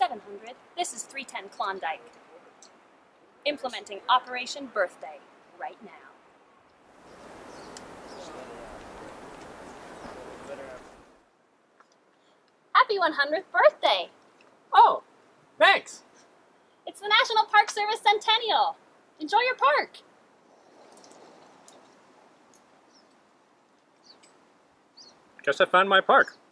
700, this is 310 Klondike. Implementing Operation Birthday right now. Happy 100th birthday! Oh, thanks. It's the National Park Service Centennial. Enjoy your park. Guess I found my park.